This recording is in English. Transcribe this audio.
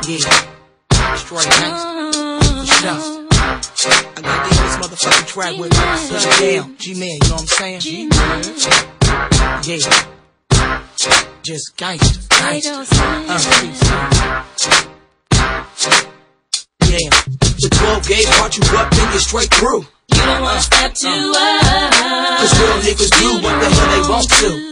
Yeah, straight gangsta. For sure. I gotta get this motherfucking track with me. Put it down. G-Man, you know what I'm saying? G-Man. Yeah. Just gangsta. Yeah. The 12 gauge part you up, then you're straight through. You don't wanna step to us, 'cause real niggas do what the hell they want to.